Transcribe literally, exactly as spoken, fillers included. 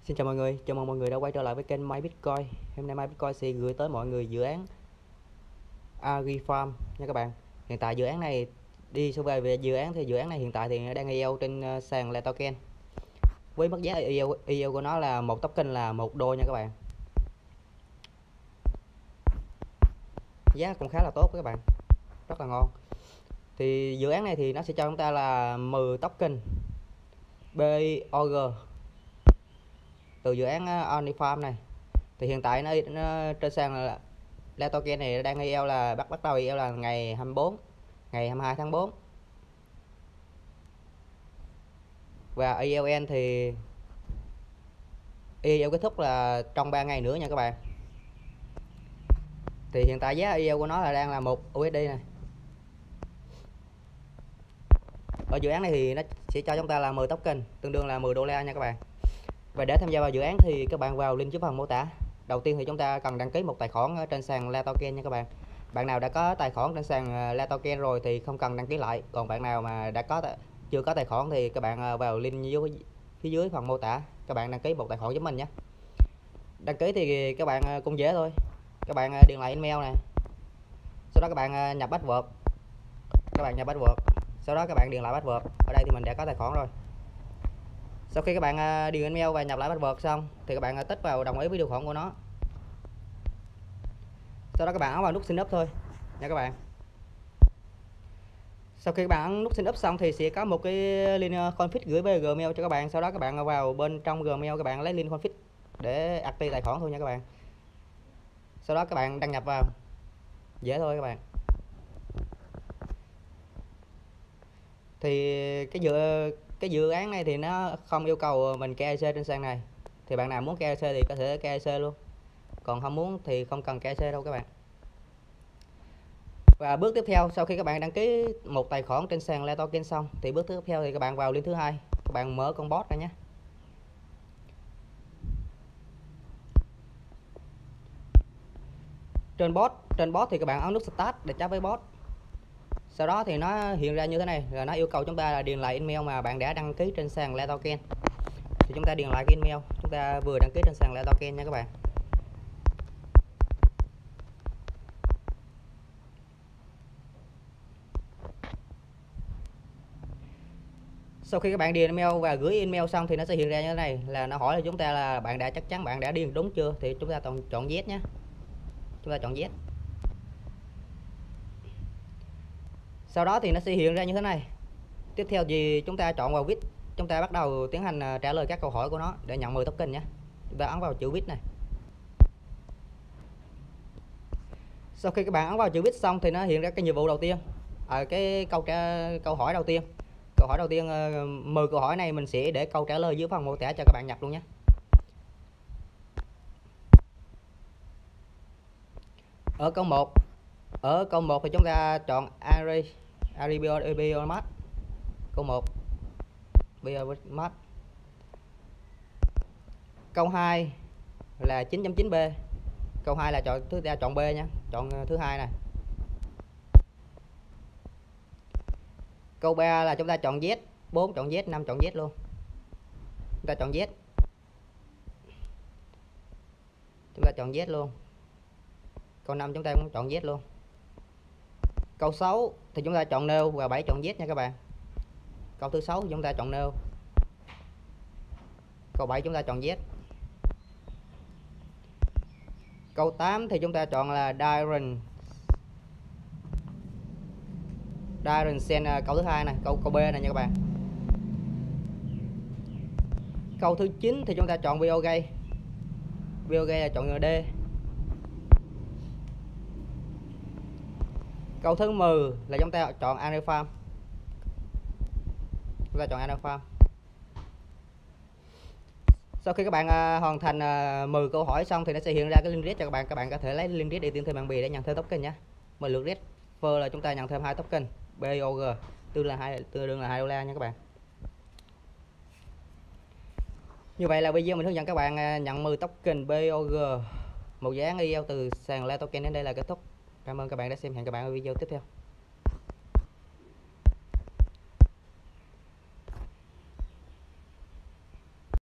Xin chào mọi người, chào mừng mọi người đã quay trở lại với kênh MyBitcoin. Hôm nay MyBitcoin sẽ gửi tới mọi người dự án AgriFarm nha các bạn. Hiện tại dự án này đi sâu về về dự án thì dự án này hiện tại thì đang i e o trên sàn Latoken. Với mức giá i e o, i e o của nó là một token là một đô nha các bạn. Giá cũng khá là tốt các bạn, rất là ngon. Thì dự án này thì nó sẽ cho chúng ta là mười token bê o giê từ dự án AgriFarm này. Thì hiện tại nó, nó trên sàn Latoken này đang i e o là bắt bắt đầu i e o là ngày hai mươi bốn, ngày hai mươi hai tháng tư. Và i e o N thì i e o kết thúc là trong ba ngày nữa nha các bạn. Thì hiện tại giá i e o của nó là đang là một u ét đê này. Ở dự án này thì nó sẽ cho chúng ta là mười token, tương đương là mười đô la nha các bạn. Và để tham gia vào dự án thì các bạn vào link dưới phần mô tả. Đầu tiên thì chúng ta cần đăng ký một tài khoản ở trên sàn Latoken nha các bạn. Bạn nào đã có tài khoản trên sàn Latoken rồi thì không cần đăng ký lại. Còn bạn nào mà đã có chưa có tài khoản thì các bạn vào link dưới phía dưới phần mô tả, các bạn đăng ký một tài khoản giúp mình nhé. Đăng ký thì các bạn cũng dễ thôi. Các bạn điền lại email này. Sau đó các bạn nhập password. Các bạn nhập password. Sau đó các bạn điền lại password. Ở đây thì mình đã có tài khoản rồi. Sau khi các bạn điền email và nhập lại password xong thì các bạn tích vào đồng ý với điều khoản của nó. Sau đó các bạn ấn vào nút sign up thôi nha các bạn. Sau khi các bạn ấn nút sign up xong thì sẽ có một cái link config gửi về Gmail cho các bạn. Sau đó các bạn vào bên trong Gmail các bạn lấy link config để activate tài khoản thôi nha các bạn. Sau đó các bạn đăng nhập vào. Dễ thôi các bạn. Thì cái dự cái dự án này thì nó không yêu cầu mình ca i xê trên sàn này. Thì bạn nào muốn ca i xê thì có thể ca i xê luôn. Còn không muốn thì không cần ca i xê đâu các bạn. Và bước tiếp theo, sau khi các bạn đăng ký một tài khoản trên sàn Latoken xong thì bước tiếp theo thì các bạn vào link thứ hai, các bạn mở con bot ra nhé. Trên bot, trên bot thì các bạn ấn nút start để chat với bot. Sau đó thì nó hiện ra như thế này, là nó yêu cầu chúng ta là điền lại email mà bạn đã đăng ký trên sàn Latoken. Thì chúng ta điền lại cái email chúng ta vừa đăng ký trên sàn Latoken nha các bạn. Sau khi các bạn điền email và gửi email xong thì nó sẽ hiện ra như thế này, là nó hỏi là chúng ta là bạn đã chắc chắn bạn đã điền đúng chưa, thì chúng ta chọn chọn yes nhé. Chúng ta chọn yes. Sau đó thì nó sẽ hiện ra như thế này. Tiếp theo thì chúng ta chọn vào viết, chúng ta bắt đầu tiến hành trả lời các câu hỏi của nó để nhận mười token nhé. Chúng ta ấn vào chữ viết này. Sau khi các bạn ấn vào chữ viết xong thì nó hiện ra cái nhiệm vụ đầu tiên. Ở cái câu trả câu hỏi đầu tiên. Câu hỏi đầu tiên, mười câu hỏi này mình sẽ để câu trả lời dưới phần mô tả cho các bạn nhập luôn nhé. Ở câu một, ở câu một thì chúng ta chọn Ari Aribiomat. Câu một Biomat. Câu hai là chín chấm chín B. Câu hai là chọn thứ ta chọn B nha, chọn thứ hai này. Câu ba là chúng ta chọn Z, bốn chọn Z, năm chọn Z luôn. Chúng ta chọn Z. Chúng ta chọn Z luôn. Câu năm chúng ta cũng chọn Z luôn. Câu sáu thì chúng ta chọn nêu và bảy chọn Z nha các bạn. Câu thứ sáu chúng ta chọn nêu. Câu bảy chúng ta chọn Z. Câu tám thì chúng ta chọn là Diren Diren Sen, câu thứ hai này, câu câu B này nha các bạn. Câu thứ chín thì chúng ta chọn Biogay. Biogay là chọn D. Câu thứ mười là chúng ta chọn AgriFarm. Chúng ta chọn AgriFarm. Sau khi các bạn uh, hoàn thành uh, mười câu hỏi xong thì nó sẽ hiện ra cái link rate cho các bạn. Các bạn có thể lấy link rate để tiến thêm bạn bè để nhận thêm token nhé. mười lượt rate per là chúng ta nhận thêm hai token bê o giê, tương là hai tương đương là hai đô la nha các bạn. Như vậy là video mình hướng dẫn các bạn nhận mười token bê o giê, một dự án i e o từ sàn Latoken đến đây là kết thúc. Cảm ơn các bạn đã xem, hẹn các bạn ở video tiếp theo.